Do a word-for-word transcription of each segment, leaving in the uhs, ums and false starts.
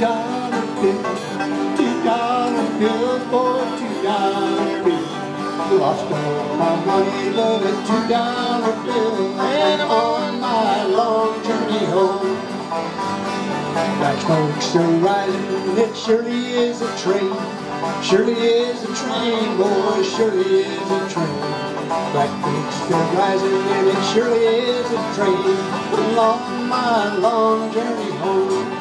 two-dollar bill, two-dollar bill for a two-dollar bill. Lost all my money but a two-dollar bill, and I'm on my long journey home. Black smoke's are rising, it surely is a train. Surely is a train, boy, surely is a train. Black smoke's are rising, and it surely is a train. Along my long journey home.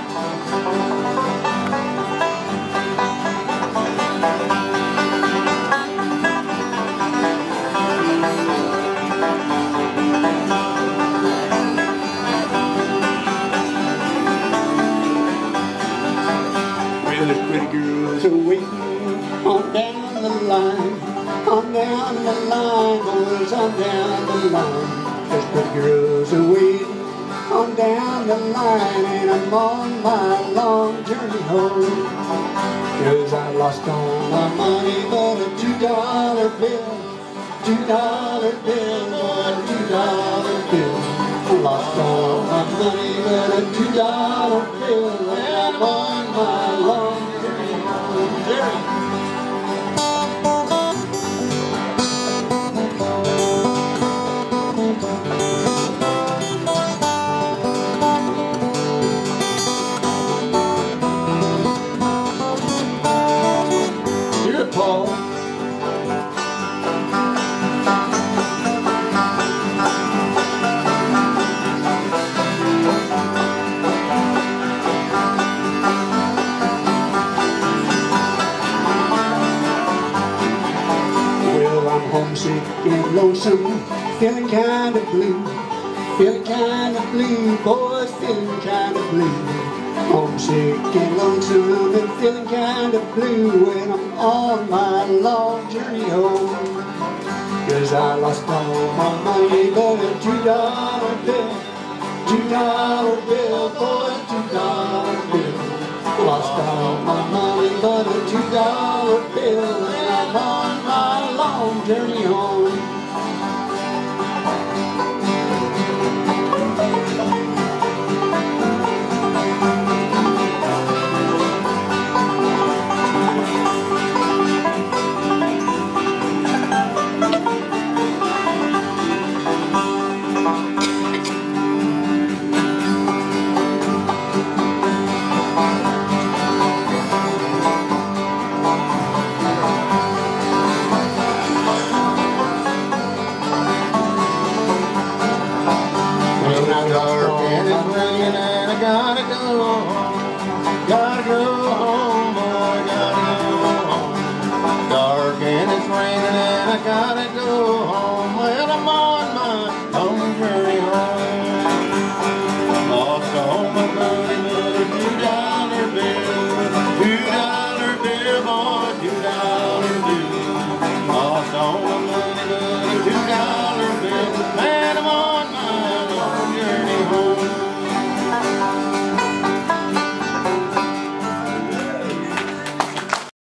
The pretty girls are waiting on down the line, on down the line, boys, on down the line. There's pretty girls are waiting on down the line, and I'm on my long journey home. Cause I lost all my money but a two-dollar bill, two-dollar bill, boy, two-dollar bill. I lost all my money but a two-dollar bill, and I'm on my long journey home. Jerry. Paul. Well, I'm homesick and lonesome, feeling kind of blue, feeling kind of blue, boys, feeling kind of blue. Homesick and lonesome and feeling kind of blue when I'm on my long journey home. Cause I lost all my money but a two-dollar bill, two-dollar bill, boy, two-dollar bill. Lost all my money but a two-dollar bill, and I'm on my long journey home. Dark and it's raining and I gotta go home. Gotta go home, boy, gotta go home. Dark and it's raining and I gotta go